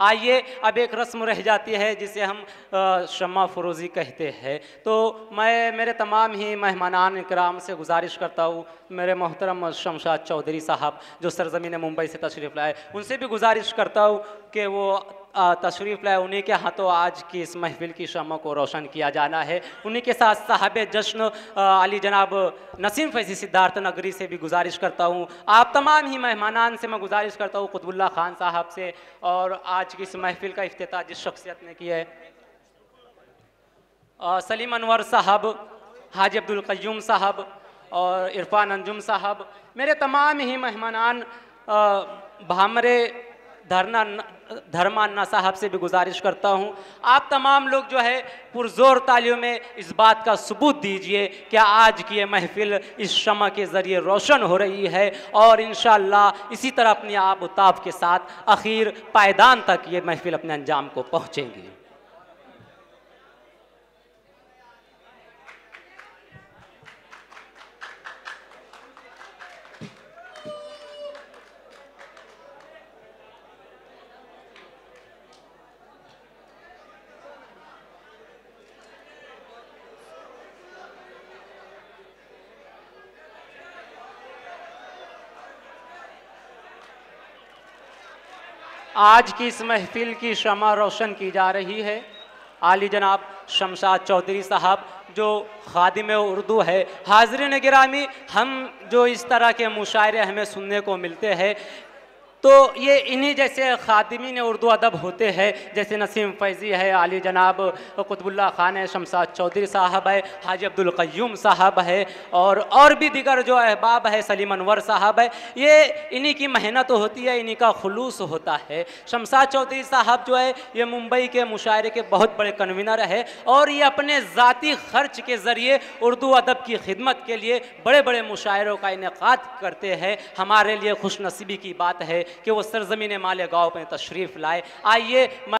आइए, अब एक रस्म रह जाती है जिसे हम शम्मा फरोज़ी कहते हैं। तो मैं मेरे तमाम ही मेहमानान इकराम से गुजारिश करता हूँ, मेरे मोहतरम शमशाद चौधरी साहब जो सरज़मीन मुंबई से तशरीफ़ लाए, उनसे भी गुजारिश करता हूँ कि वो तशरीफ़ लाए। उन्हीं के हाथों आज की इस महफ़िल की शम्मा को रोशन किया जाना है। उन्हीं के साथ साहब जश्न अली जनाब नसीम फैज़ी सिद्धार्थ नगरी से भी गुजारिश करता हूँ। आप तमाम ही मेहमानान से मैं गुजारिश करता हूँ, कुतुबुल्लाह खान साहब से, और आज की इस महफ़िल का इफ्तिताह जिस शख्सियत ने किया है, सलीम अनवर साहब, हाजी अब्दुल क़य्यूम साहब और इरफान अंजुम साहब, मेरे तमाम ही मेहमानान भामरे धर्मान्ना साहब से भी गुजारिश करता हूँ, आप तमाम लोग जो है पुरजोर तालियों में इस बात का सबूत दीजिए कि आज की ये महफ़िल इस शम्मा के ज़रिए रोशन हो रही है और इंशाअल्लाह इसी तरह अपनी आब उताब के साथ आखिर पायदान तक ये महफ़िल अपने अंजाम को पहुँचेंगी। आज की इस महफ़िल की शम्मा रोशन की जा रही है आली जनाब शमशाद चौधरी साहब जो खादिम उर्दू है। हाज़रीन गिरामी, हम जो इस तरह के मुशायरे हमें सुनने को मिलते हैं तो ये इन्हीं जैसे खादिमीन उर्दू अदब होते हैं, जैसे नसीम फैज़ी है, आली जनाब कुतुबुल्लाह खान है, शमशाद चौधरी साहब है, हाजी अब्दुल क़य्यूम साहब है और भी दिगर जो अहबाब है, सलीम अनवर साहब है। ये इन्हीं की मेहनत होती है, इन्हीं का खुलूस होता है। शमशाद चौधरी साहब जो है ये मुंबई के मुशायरे के बहुत बड़े कन्वीनर है और ये अपने ज़ाती ख़र्च के ज़रिए उर्दू अदब की खिदमत के लिए बड़े बड़े मुशायरों का इनेकाद करते हैं। हमारे लिए खुशनसीबी की बात है कि वो सरज़मीन मालेगाँव में तशरीफ़ लाए। आइए